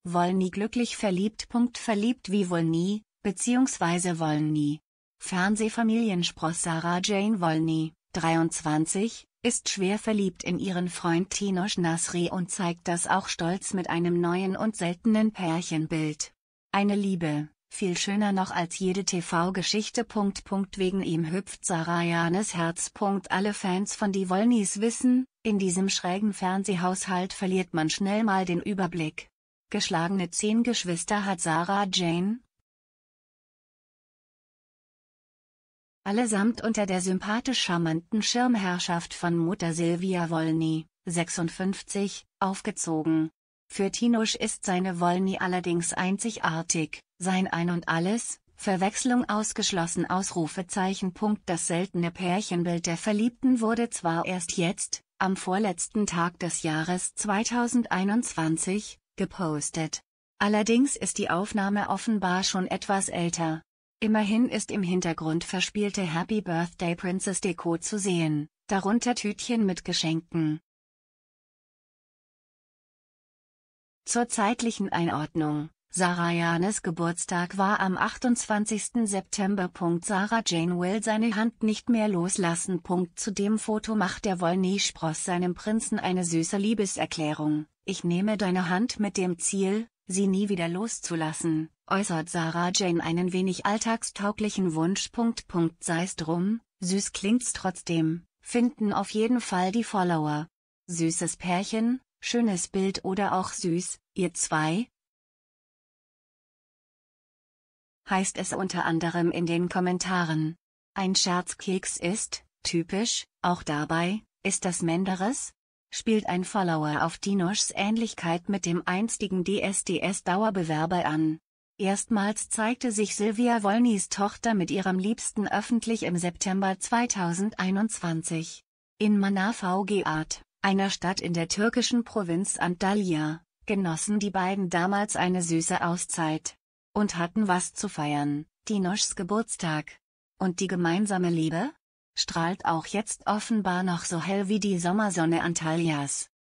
Wolny glücklich verliebt. Verliebt wie wohl nie, beziehungsweise Wolny. Fernsehfamilienspross Sarah Jane Wolny, 23, ist schwer verliebt in ihren Freund Tinoz Nasri und zeigt das auch stolz mit einem neuen und seltenen Pärchenbild. Eine Liebe, viel schöner noch als jede TV-Geschichte. Wegen ihm hüpft Sarayanes Herz. Alle Fans von die Wolnys wissen, in diesem schrägen Fernsehhaushalt verliert man schnell mal den Überblick. Geschlagene 10 Geschwister hat Sarah Jane, allesamt unter der sympathisch charmanten Schirmherrschaft von Mutter Silvia Wolny, 56, aufgezogen. Für Tinoz ist seine Wolny allerdings einzigartig, sein Ein und Alles, Verwechslung ausgeschlossen. Das seltene Pärchenbild der Verliebten wurde zwar erst jetzt, am vorletzten Tag des Jahres 2021, gepostet. Allerdings ist die Aufnahme offenbar schon etwas älter. Immerhin ist im Hintergrund verspielte Happy Birthday Princess Deko zu sehen, darunter Tütchen mit Geschenken. Zur zeitlichen Einordnung: Sarayanes Geburtstag war am 28. September. Sarah Jane will seine Hand nicht mehr loslassen. Zu dem Foto macht der Wolny-Spross seinem Prinzen eine süße Liebeserklärung: Ich nehme deine Hand mit dem Ziel, sie nie wieder loszulassen, äußert Sarah Jane einen wenig alltagstauglichen Wunsch. Sei's drum, süß klingt's trotzdem, finden auf jeden Fall die Follower. Süßes Pärchen, schönes Bild oder auch süß, ihr zwei? Heißt es unter anderem in den Kommentaren. Ein Scherzkeks ist, typisch, auch dabei, ist das Menderes? Spielt ein Follower auf Tinozs Ähnlichkeit mit dem einstigen DSDS-Dauerbewerber an. Erstmals zeigte sich Silvia Wolnys Tochter mit ihrem Liebsten öffentlich im September 2021. In Manavgat, einer Stadt in der türkischen Provinz Antalya, genossen die beiden damals eine süße Auszeit. Und hatten was zu feiern, Tinozs Geburtstag. Und die gemeinsame Liebe? Strahlt auch jetzt offenbar noch so hell wie die Sommersonne Antalyas.